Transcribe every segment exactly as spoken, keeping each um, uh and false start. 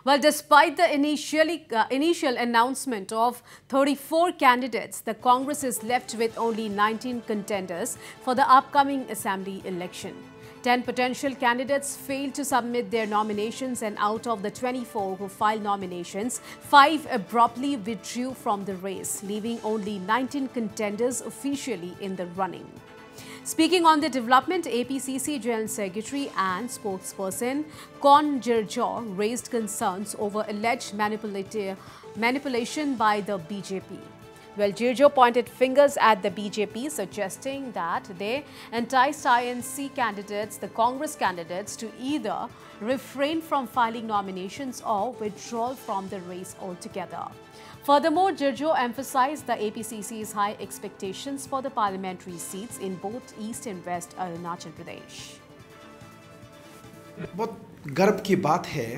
Well, despite the initially, uh, initial announcement of thirty-four candidates, the Congress is left with only nineteen contenders for the upcoming assembly election. ten potential candidates failed to submit their nominations, and out of the twenty-four who filed nominations, five abruptly withdrew from the race, leaving only nineteen contenders officially in the running. Speaking on the development, A P C C General Secretary and spokesperson Kon Jirjo raised concerns over alleged manipulation by the B J P. Well, Jirjo pointed fingers at the B J P, suggesting that they enticed I N C candidates, the Congress candidates, to either refrain from filing nominations or withdraw from the race altogether. Furthermore, Jirjo emphasized the A P C C's high expectations for the parliamentary seats in both East and West Arunachal Pradesh. बहुत गर्व की बात है,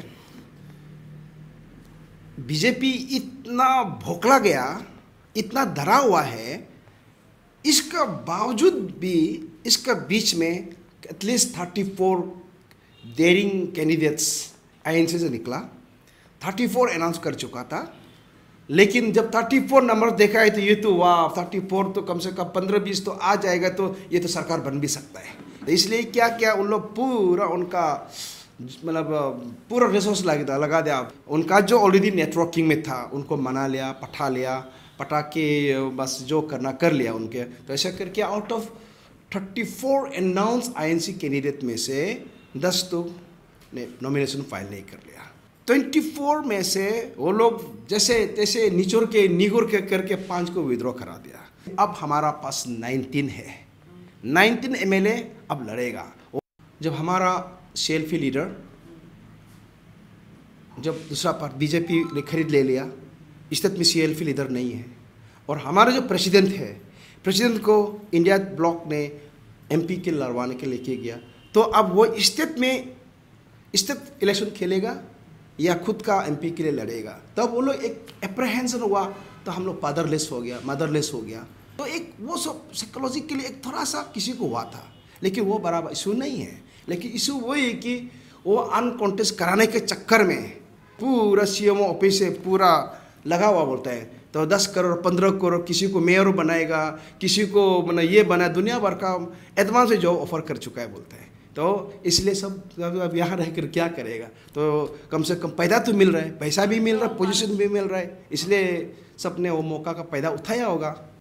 BJP इतना भोकला गया, इतना डरा हुआ है, इसका बावजूद भी इसका बीच में एटलीस्ट चौंतीस डेयरिंग कैंडिडेट्स आईएनसी से निकला, चौंतीस अनाउंस कर चुका था, लेकिन जब चौंतीस नंबर देखा है तो ये तो वाह, चौंतीस तो कम से कम पंद्रह बीस तो आ जाएगा, तो ये तो सरकार बन भी सकता है। तो इसलिए क्या क्या उन लोग पूरा उनका मतलब पूरा रिसोर्स लगा लगा दिया, उनका जो ऑलरेडी नेटवर्किंग में था उनको मना लिया, पठा लिया, पटा के बस जो करना कर लिया उनके। तो ऐसा करके आउट ऑफ चौंतीस अनाउंस आईएनसी कैंडिडेट में से दस तो ने नॉमिनेशन फाइल नहीं कर लिया। चौबीस में से वो लोग जैसे तैसे निचोड़ के निगुर के करके पाँच को विड्रॉ करा दिया। अब हमारा पास उन्नीस है, उन्नीस एमएलए अब लड़ेगा। जब हमारा सेल्फी लीडर, जब दूसरा पार्ट बीजेपी ने खरीद ले लिया, स्टेट में सेल्फी लीडर नहीं है, और हमारा जो प्रेसिडेंट है, प्रेसिडेंट को इंडिया ब्लॉक ने एमपी के लड़वाने के लेके गया, तो अब वो स्टेट में स्टेट इलेक्शन खेलेगा या खुद का एमपी के लिए लड़ेगा। तब वो लोग एक एप्रहेंशन हुआ, तो हम लोग फादरलेस हो गया, मदरलेस हो गया। तो एक वो सब साइकोलॉजी के लिए एक थोड़ा सा किसी को हुआ था, लेकिन वो बराबर इशू नहीं है। लेकिन इशू वो है कि वो अनकॉन्टेस्ट कराने के चक्कर में पूरा सीएमओ ऑफिस से पूरा लगा हुआ बोलता है, तो दस करोड़ पंद्रह करोड़ किसी को मेयर बनाएगा, किसी को मतलब ये बना, दुनिया भर का एडवांस जो ऑफर कर चुका है बोलता है। तो इसलिए सब अब यहाँ रह कर क्या करेगा, तो कम से कम पैदा तो मिल रहा है, पैसा भी मिल रहा है, पोजीशन भी मिल रहा है, इसलिए सबने वो मौका का पैदा उठाया होगा।